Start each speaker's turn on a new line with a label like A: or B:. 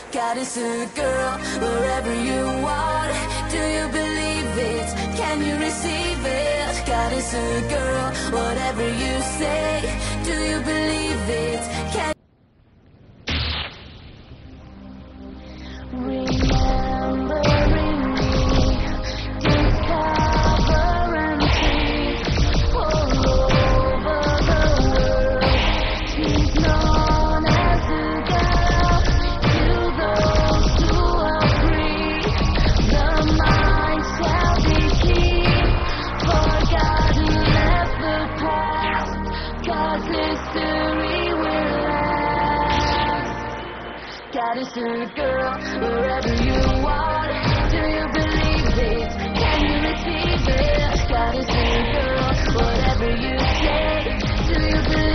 A: Goddess or girl, wherever you are, do you believe it? Can you receive it? Goddess or girl, whatever you say, do you believe it? Can remembering me, discover and see all over the world. She's known as a girl to those who are free. The mind shall be keen, forgotten left the past, 'cause history will last. Goddess or girl, wherever you are, do you believe it? Can you receive it? Goddess or girl, whatever you say, do you believe it?